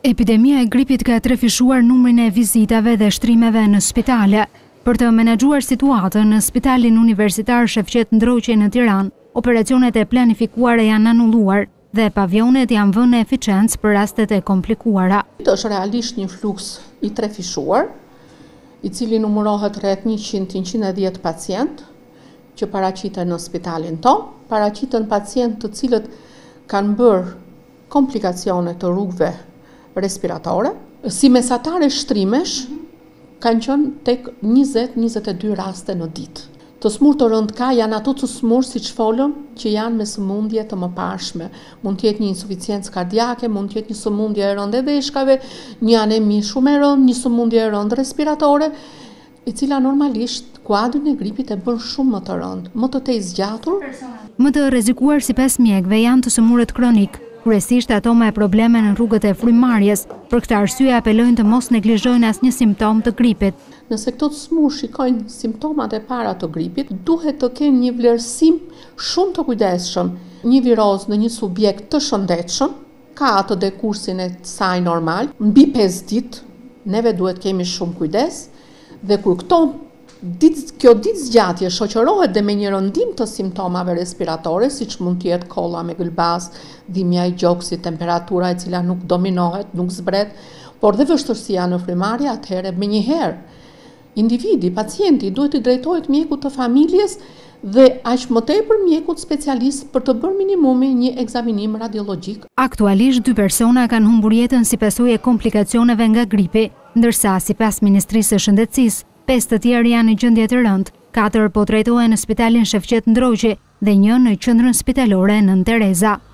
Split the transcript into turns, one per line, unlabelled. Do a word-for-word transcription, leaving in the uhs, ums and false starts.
Epidemia e gripit ka trefishuar numrin e vizitave dhe shtrimeve në spitale. Për të menaxhuar situatën në Spitalin Universitar Shefqet Ndroqi në Tiranë, operacionet e planifikuara janë anulluar dhe pavionet janë vënë në eficiencë për rastet e komplikuara.
Është realisht një fluks i trefishuar, i cili numërohet rreth njëqind deri në njëqind e dhjetë pacient që paraqiten në spitalin tonë, paraqiten pacient të cilët kanë bërë komplikacione të rrugëve respiratore. Si mesatare shtrimesh kanë qenë tek njëzet deri në njëzet e dy raste në ditë. Të smur të rënd ka janë ato të smur siç folëm që janë me sëmundje të mëparshme. Mund të jetë një insuficiencë kardiake, mund të jetë një sëmundje e rëndë e veshkave, një anemi shumë e rëndë, një sëmundje e rëndë respiratore, e cila normalisht kuadrin e gripit e bën shumë më të rëndë, më të tej zgjatur.
Më të rrezikuar sipas mjekëve janë të sëmurët kronik, kryesisht ato me probleme në rrugët e frymarrjes. Për këtë arsye apelojnë të mos neglizhojnë asnjë simptom të gripit.
Nëse këto të smur shikojnë simptomat e para të gripit, duhet të kenë një vlerësim shumë të kujdesshëm. Një viroz në një subjekt të shëndetshëm ka atë dekursin e saj normal, mbi pesë ditë, neve duhet kemi shumë kujdes, dhe kur këto Dit, kjo ditë zgjatje shoqërohet dhe me një rëndim të simptomave respiratore, siç mund të jetë kolla me gëlbas, dhimbja e gjoksit, temperatura e cila nuk dominohet, nuk zbret, por dhe vështirësia në frymarrje, atëherë menjëherë individi, pacienti duhet të drejtohet mjekut të familjes dhe aq më tepër mjekut specialist për të bërë minimumi një ekzaminim radiologjik.
Aktualisht dy persona kanë humbur jetën si pasojë e komplikacioneve nga gripi, ndërsa sipas Ministrisë së Shëndetësisë pesë të tjerë janë në gjendje të rëndë, katër po trajtohen në Spitalin Shefqet Ndroqi dhe një në qendrën spitalore Nën Tereza.